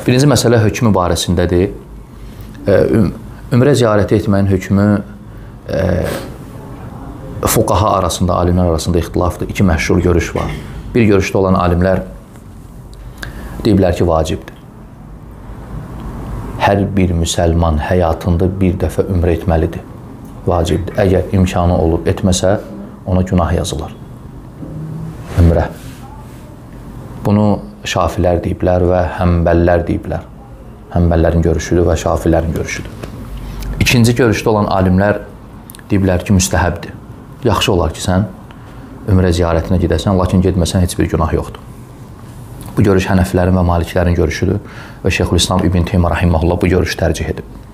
Birinci məsələ hökmü barəsindədir. Ümrə ziyarəti etməyin hökmü fuqaha arasında, alimlər arasında ixtilafdır. İki məşhur görüş var. Bir görüşdə olan alimlər deyiblər ki, vacibdir. Hər bir müsəlman həyatında bir dəfə ümrə etməlidir. Vacibdir. Əgər imkanı olub etməsə, ona günah yazılır. Ümrə. Bunu şafilər deyiblər və həmbəllər deyiblər. Həmbəllərin görüşüdür və şafilərin görüşüdür. İkinci görüşdə olan alimlər deyiblər ki, müstəhəbdir. Yaxşı olar ki, sən ümrə ziyarətinə gedəsən, lakin getməsən heç bir günah yoxdur. Bu görüş Hənəfilərin və Maliklərin görüşüdür və Şeyxülislam İbn Teymiyyə rahimehullah bu görüşü tərcih edib.